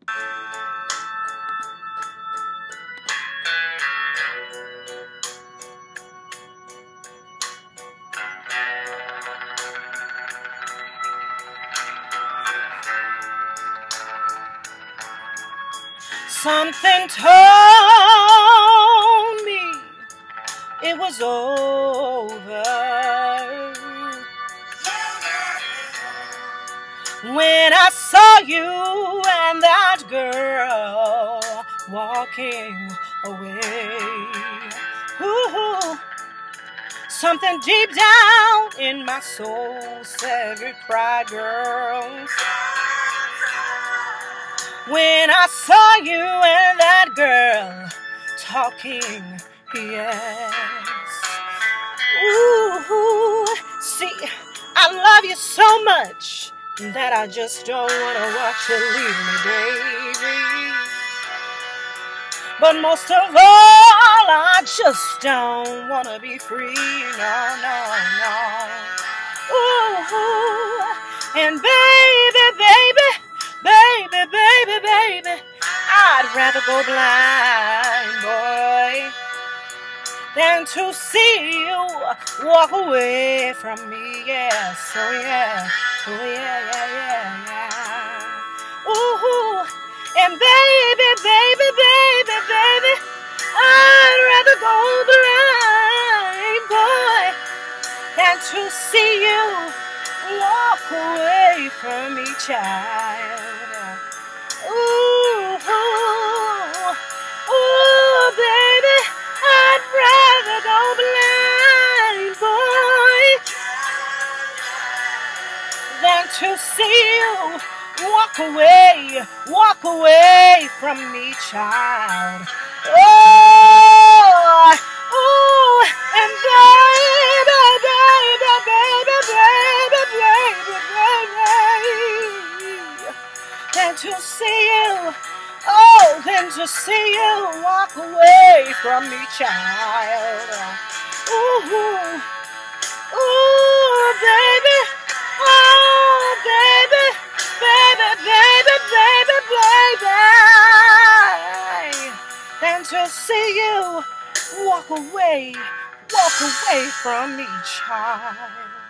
Something told me it was over when I saw you and that girl walking away. Ooh, something deep down in my soul said, "Cry, girl." When I saw you and that girl talking, yes. Ooh, see, I love you so much that I just don't want to watch you leave me, baby. But most of all, I just don't want to be free, no, no, no. Ooh, and baby, baby, baby, baby, baby, I'd rather go blind, boy, than to see you walk away from me, yes, oh yeah, oh yeah, yeah, yeah, yeah. Ooh, and baby, baby, baby, baby, I'd rather go blind, boy, than to see you walk away from me, child. Ooh, ooh, baby, I'd rather go blind, boy, than to see you walk away from me, child. Oh, ooh, and baby, baby, baby, baby, baby, baby, than to see you, oh, than to see you walk away from me, child. Ooh, ooh, baby, oh, baby, baby, baby, baby, baby, than to see you walk away from me, child.